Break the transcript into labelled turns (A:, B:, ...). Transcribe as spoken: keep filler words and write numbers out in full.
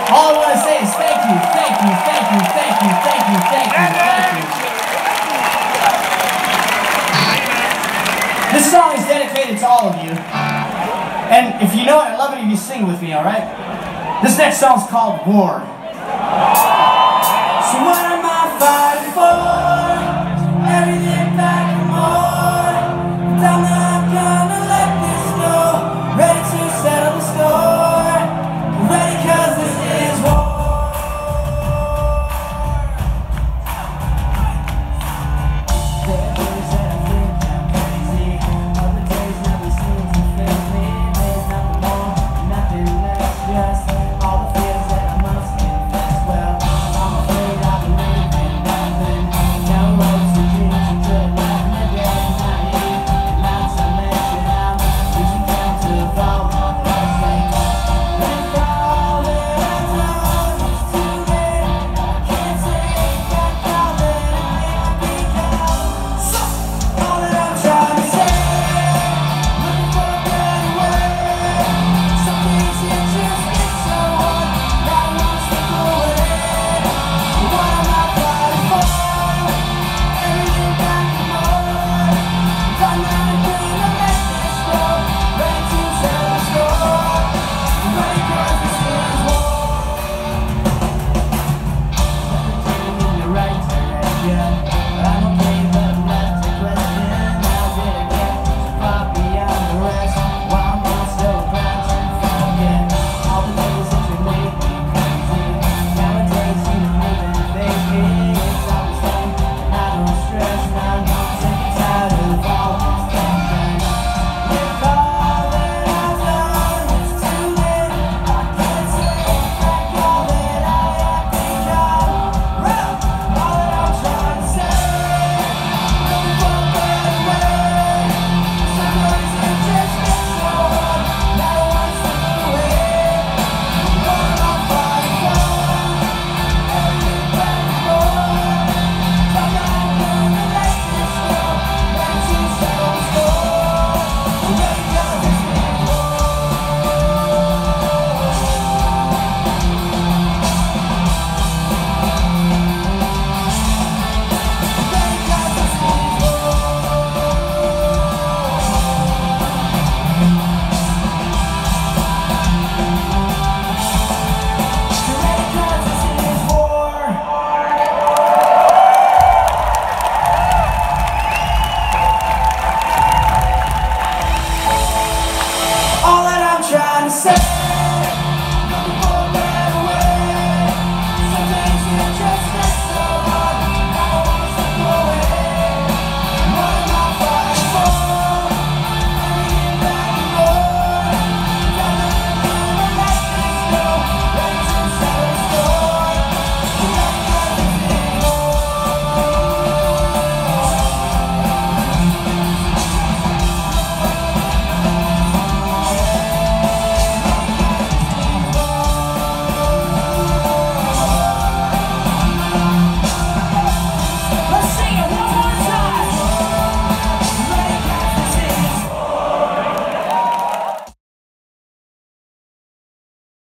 A: All I want to say is thank you, thank you, thank you, thank you, thank you, thank you, thank you. This song is dedicated to all of you. And if you know it, I'd love it if you sing with me, alright? This next song's called War. So what am I fighting for? Everything